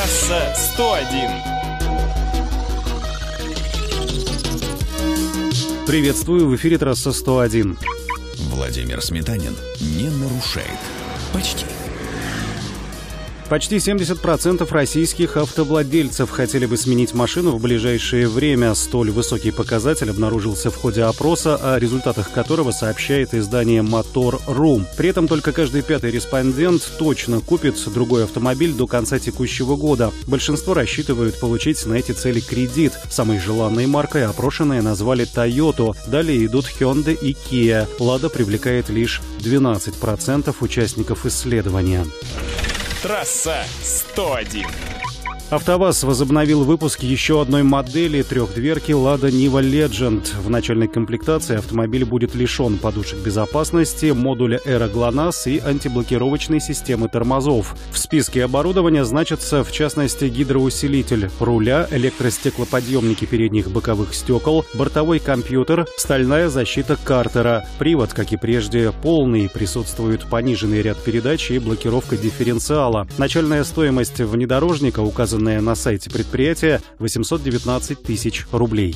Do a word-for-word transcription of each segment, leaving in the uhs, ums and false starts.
Трасса сто один. Приветствую, в эфире Трасса сто один. Владимир Сметанин не нарушает. Почти. Почти семьдесят процентов российских автовладельцев хотели бы сменить машину в ближайшее время. Столь высокий показатель обнаружился в ходе опроса, о результатах которого сообщает издание мотор точка ру. При этом только каждый пятый респондент точно купит другой автомобиль до конца текущего года. Большинство рассчитывают получить на эти цели кредит. Самой желанной маркой опрошенные назвали Toyota. Далее идут Hyundai и Kia. Lada привлекает лишь двенадцать процентов участников исследования. Трасса сто один. АвтоВАЗ возобновил выпуск еще одной модели трехдверки Lada Niva Legend. В начальной комплектации автомобиль будет лишен подушек безопасности, модуля Aero GLONASS и антиблокировочной системы тормозов. В списке оборудования значатся, в частности, гидроусилитель руля, электростеклоподъемники передних боковых стекол, бортовой компьютер, стальная защита картера. Привод, как и прежде, полный, присутствует пониженный ряд передач и блокировка дифференциала. Начальная стоимость внедорожника указана на сайте предприятия восемьсот девятнадцать тысяч рублей.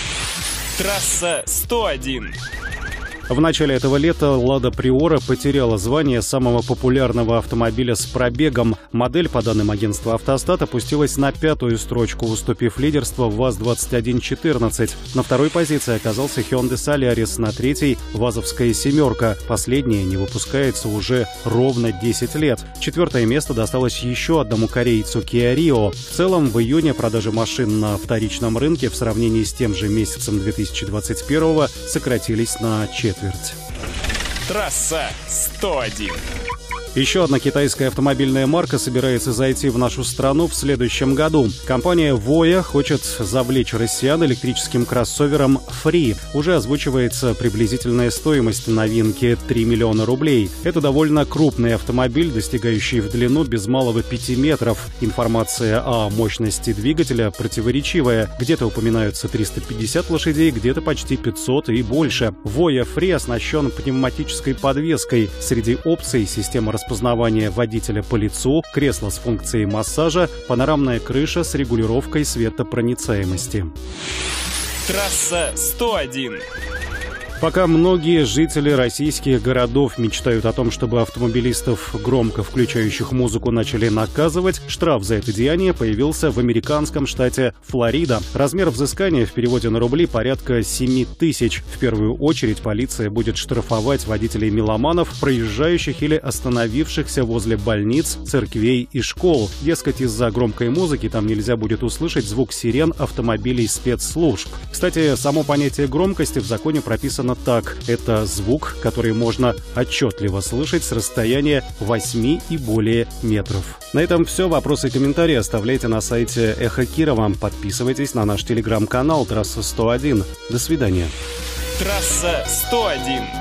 Трасса сто один. В начале этого лета Lada Priora потеряла звание самого популярного автомобиля с пробегом. Модель, по данным агентства «Автостат», опустилась на пятую строчку, уступив лидерство ВАЗ двадцать один четырнадцать. На второй позиции оказался Hyundai Solaris, на третьей — ВАЗовская «семерка». Последняя не выпускается уже ровно десять лет. Четвертое место досталось еще одному корейцу Kia Rio. В целом, в июне продажи машин на вторичном рынке в сравнении с тем же месяцем две тысячи двадцать первого сократились на четверть. Трасса сто один. Еще одна китайская автомобильная марка собирается зайти в нашу страну в следующем году. Компания Voya хочет завлечь россиян электрическим кроссовером Free. Уже озвучивается приблизительная стоимость новинки — три миллиона рублей. Это довольно крупный автомобиль, достигающий в длину без малого пяти метров. Информация о мощности двигателя противоречивая. Где-то упоминаются триста пятьдесят лошадей, где-то почти пятьсот и больше. Voya Free оснащен пневматической подвеской. Среди опций — система распознавания водителя по лицу, кресло с функцией массажа, панорамная крыша с регулировкой светопроницаемости. Трасса сто один. Пока многие жители российских городов мечтают о том, чтобы автомобилистов, громко включающих музыку, начали наказывать, штраф за это деяние появился в американском штате Флорида. Размер взыскания в переводе на рубли порядка семи тысяч. В первую очередь полиция будет штрафовать водителей-меломанов, проезжающих или остановившихся возле больниц, церквей и школ. Дескать, из-за громкой музыки там нельзя будет услышать звук сирен автомобилей спецслужб. Кстати, само понятие громкости в законе прописано так. Это звук, который можно отчетливо слышать с расстояния восьми и более метров. На этом все. Вопросы и комментарии оставляйте на сайте Эхо Кирова. Подписывайтесь на наш телеграм-канал Трасса сто один. До свидания. Трасса сто один.